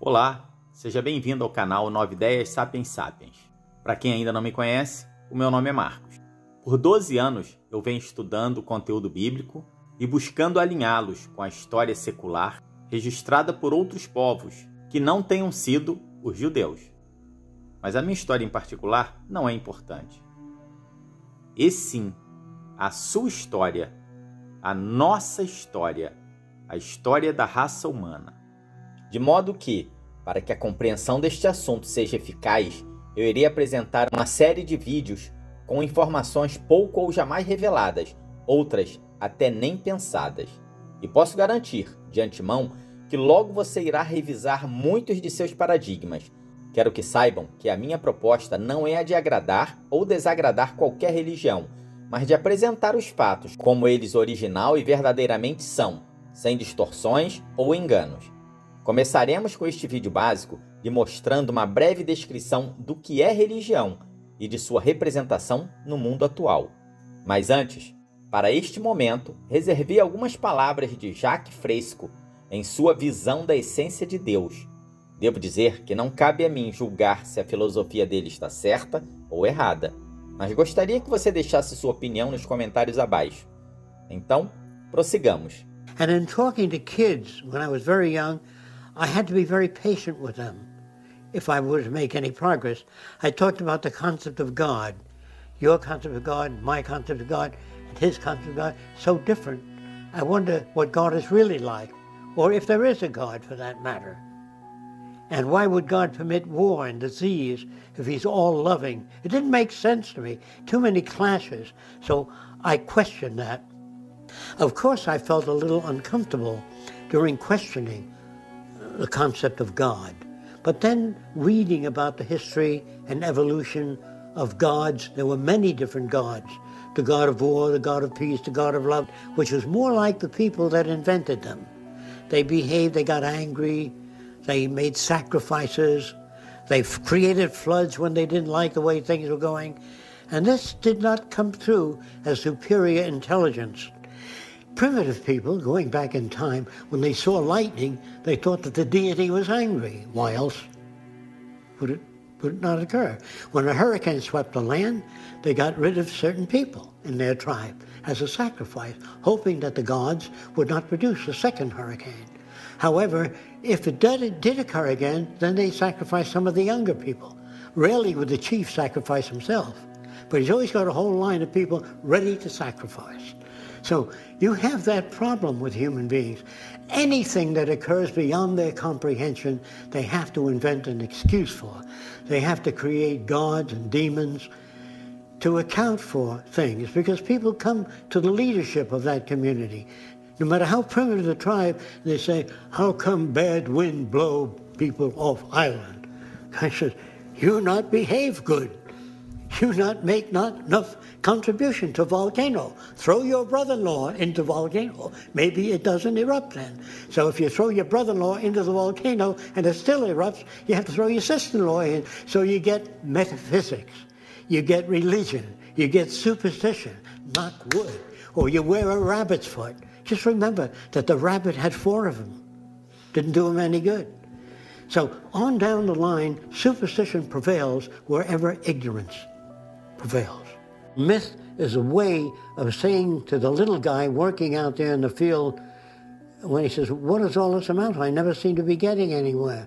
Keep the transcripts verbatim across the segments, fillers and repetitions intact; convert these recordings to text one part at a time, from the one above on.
Olá, seja bem-vindo ao canal Nove Ideias Sapiens Sapiens. Para quem ainda não me conhece, o meu nome é Marcos. Por doze anos eu venho estudando o conteúdo bíblico e buscando alinhá-los com a história secular registrada por outros povos que não tenham sido os judeus. Mas a minha história em particular não é importante. E sim, a sua história, a nossa história, a história da raça humana. De modo que, para que a compreensão deste assunto seja eficaz, eu irei apresentar uma série de vídeos com informações pouco ou jamais reveladas, outras até nem pensadas. E posso garantir, de antemão, que logo você irá revisar muitos de seus paradigmas. Quero que saibam que a minha proposta não é a de agradar ou desagradar qualquer religião, mas de apresentar os fatos como eles original e verdadeiramente são, sem distorções ou enganos. Começaremos com este vídeo básico lhe mostrando uma breve descrição do que é religião e de sua representação no mundo atual. Mas antes, para este momento, reservei algumas palavras de Jacques Fresco em sua visão da essência de Deus. Devo dizer que não cabe a mim julgar se a filosofia dele está certa ou errada, mas gostaria que você deixasse sua opinião nos comentários abaixo. Então, prossigamos. And in talking to kids when I was very young, I had to be very patient with them if I were to make any progress. I talked about the concept of God. Your concept of God, my concept of God, and his concept of God, so different. I wonder what God is really like, or if there is a God for that matter. And why would God permit war and disease if he's all-loving? It didn't make sense to me. Too many clashes. So I questioned that. Of course, I felt a little uncomfortable during questioning the concept of God. But then reading about the history and evolution of gods, there were many different gods. The God of war, the God of peace, the God of love, which was more like the people that invented them. They behaved, they got angry, they made sacrifices, they created floods when they didn't like the way things were going. And this did not come through as superior intelligence. Primitive people, going back in time, when they saw lightning, they thought that the deity was angry. Why else would it, would it not occur? When a hurricane swept the land, they got rid of certain people in their tribe as a sacrifice, hoping that the gods would not produce a second hurricane. However, if it did, it did occur again, then they sacrificed some of the younger people. Rarely would the chief sacrifice himself, but he's always got a whole line of people ready to sacrifice. So you have that problem with human beings. Anything that occurs beyond their comprehension, they have to invent an excuse for. They have to create gods and demons to account for things, because people come to the leadership of that community. No matter how primitive the tribe, they say, how come bad wind blow people off island? I said, you not behave good. You not make not enough contribution to volcano. Throw your brother-in-law into volcano. Maybe it doesn't erupt then. So if you throw your brother-in-law into the volcano and it still erupts, you have to throw your sister-in-law in. So you get metaphysics, you get religion, you get superstition, knock wood, or you wear a rabbit's foot. Just remember that the rabbit had four of them. Didn't do him any good. So on down the line, superstition prevails wherever ignorance prevails. Myth is a way of saying to the little guy working out there in the field, when he says, what does all this amount to? I never seem to be getting anywhere.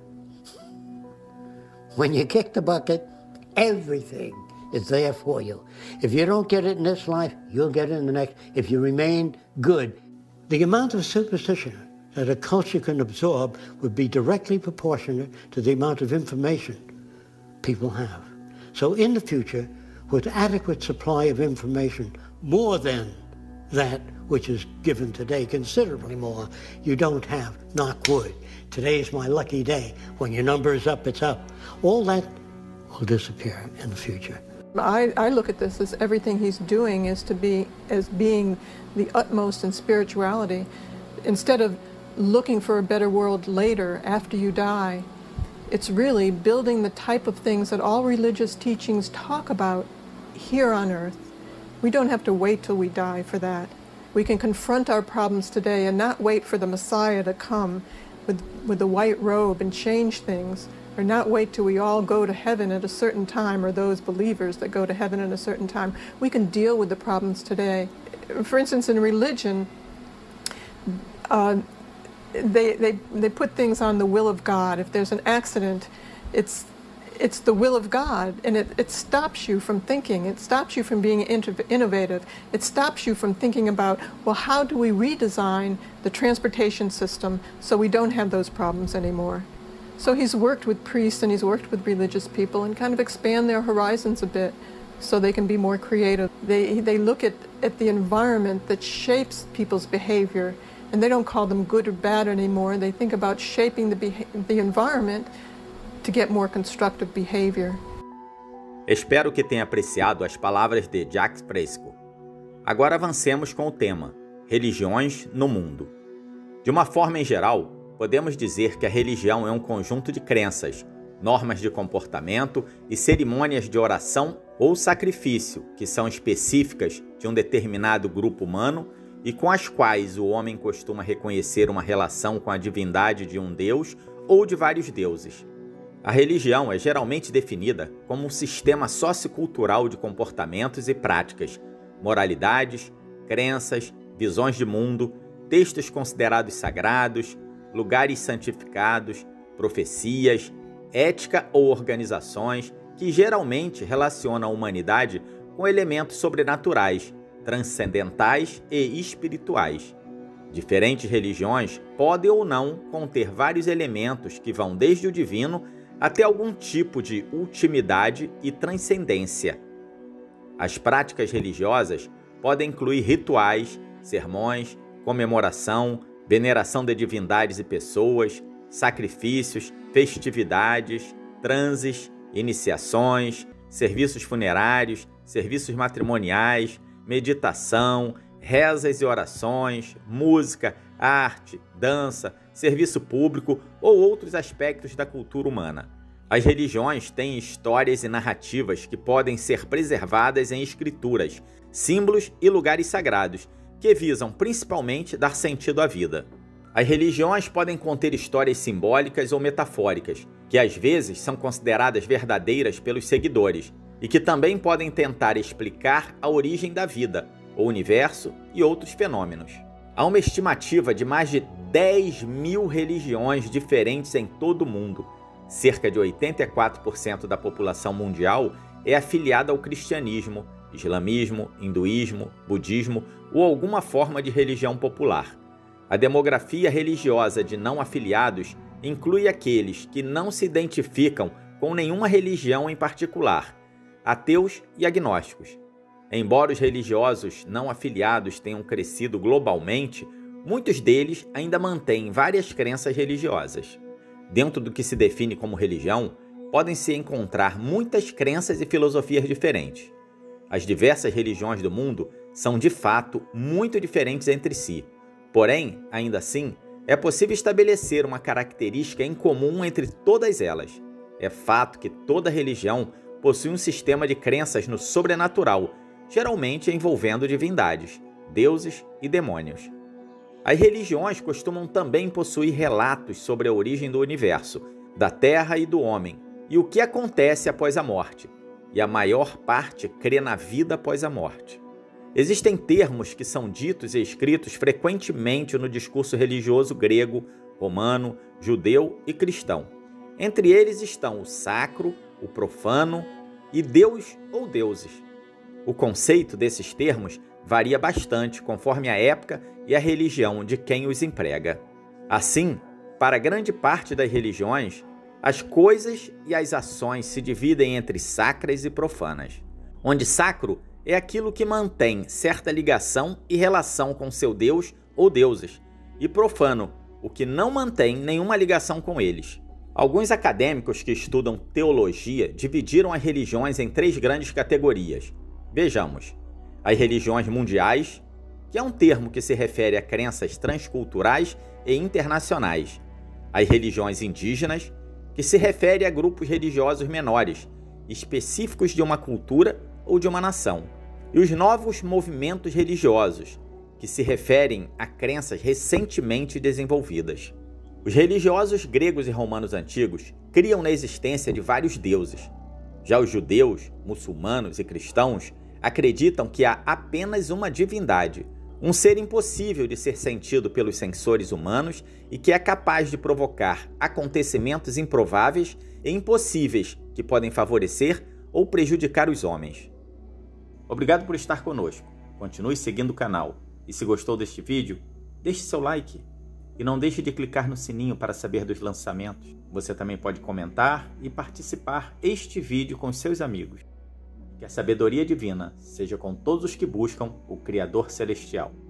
When you kick the bucket, everything is there for you. If you don't get it in this life, you'll get it in the next, if you remain good. The amount of superstition that a culture can absorb would be directly proportionate to the amount of information people have. So in the future, with adequate supply of information, more than that which is given today, considerably more, you don't have, knock wood, today is my lucky day, when your number is up, it's up. All that will disappear in the future. I, I look at this as everything he's doing is to be as being the utmost in spirituality. Instead of looking for a better world later, after you die, it's really building the type of things that all religious teachings talk about here on earth. We don't have to wait till we die for that. We can confront our problems today and not wait for the Messiah to come with, with the white robe and change things, or not wait till we all go to heaven at a certain time, or those believers that go to heaven at a certain time. We can deal with the problems today. For instance, in religion, uh, they, they, they put things on the will of God. If there's an accident, it's, it's the will of God, and it, it stops you from thinking. It stops you from being innovative. It stops you from thinking about, well, how do we redesign the transportation system so we don't have those problems anymore? So he's worked with priests and he's worked with religious people and kind of expand their horizons a bit so they can be more creative. They, they look at, at the environment that shapes people's behavior, and they don't call them good or bad anymore. They think about shaping the, the environment to get more constructive behavior. Espero que tenha apreciado as palavras de Jacques Fresco. Agora avancemos com o tema Religiões no Mundo. De uma forma em geral, podemos dizer que a religião é um conjunto de crenças, normas de comportamento e cerimônias de oração ou sacrifício que são específicas de um determinado grupo humano e com as quais o homem costuma reconhecer uma relação com a divindade de um deus ou de vários deuses. A religião é geralmente definida como um sistema sociocultural de comportamentos e práticas, moralidades, crenças, visões de mundo, textos considerados sagrados, lugares santificados, profecias, ética ou organizações que geralmente relacionam a humanidade com elementos sobrenaturais, transcendentais e espirituais. Diferentes religiões podem ou não conter vários elementos que vão desde o divino até algum tipo de ultimidade e transcendência. As práticas religiosas podem incluir rituais, sermões, comemoração, veneração de divindades e pessoas, sacrifícios, festividades, transes, iniciações, serviços funerários, serviços matrimoniais, meditação, rezas e orações, música, arte, dança, serviço público ou outros aspectos da cultura humana. As religiões têm histórias e narrativas que podem ser preservadas em escrituras, símbolos e lugares sagrados, que visam principalmente dar sentido à vida. As religiões podem conter histórias simbólicas ou metafóricas, que às vezes são consideradas verdadeiras pelos seguidores, e que também podem tentar explicar a origem da vida, o universo e outros fenômenos. Há uma estimativa de mais de dez mil religiões diferentes em todo o mundo. Cerca de oitenta e quatro por cento da população mundial é afiliada ao cristianismo, islamismo, hinduísmo, budismo ou alguma forma de religião popular. A demografia religiosa de não afiliados inclui aqueles que não se identificam com nenhuma religião em particular, ateus e agnósticos. Embora os religiosos não afiliados tenham crescido globalmente, muitos deles ainda mantêm várias crenças religiosas. Dentro do que se define como religião, podem-se encontrar muitas crenças e filosofias diferentes. As diversas religiões do mundo são, de fato, muito diferentes entre si. Porém, ainda assim, é possível estabelecer uma característica em comum entre todas elas. É fato que toda religião possui um sistema de crenças no sobrenatural, geralmente envolvendo divindades, deuses e demônios. As religiões costumam também possuir relatos sobre a origem do universo, da Terra e do homem, e o que acontece após a morte, e a maior parte crê na vida após a morte. Existem termos que são ditos e escritos frequentemente no discurso religioso grego, romano, judeu e cristão. Entre eles estão o sacro, o profano e Deus ou deuses. O conceito desses termos varia bastante conforme a época e a religião de quem os emprega. Assim, para grande parte das religiões, as coisas e as ações se dividem entre sacras e profanas, onde sacro é aquilo que mantém certa ligação e relação com seu Deus ou deuses, e profano, o que não mantém nenhuma ligação com eles. Alguns acadêmicos que estudam teologia dividiram as religiões em três grandes categorias. Vejamos: as religiões mundiais, que é um termo que se refere a crenças transculturais e internacionais. As religiões indígenas, que se refere a grupos religiosos menores, específicos de uma cultura ou de uma nação. E os novos movimentos religiosos, que se referem a crenças recentemente desenvolvidas. Os religiosos gregos e romanos antigos criam na existência de vários deuses. Já os judeus, muçulmanos e cristãos acreditam que há apenas uma divindade, um ser impossível de ser sentido pelos sensores humanos e que é capaz de provocar acontecimentos improváveis e impossíveis que podem favorecer ou prejudicar os homens. Obrigado por estar conosco. Continue seguindo o canal. E se gostou deste vídeo, deixe seu like. E não deixe de clicar no sininho para saber dos lançamentos. Você também pode comentar e participar este vídeo com seus amigos. Que a sabedoria divina seja com todos os que buscam o Criador Celestial.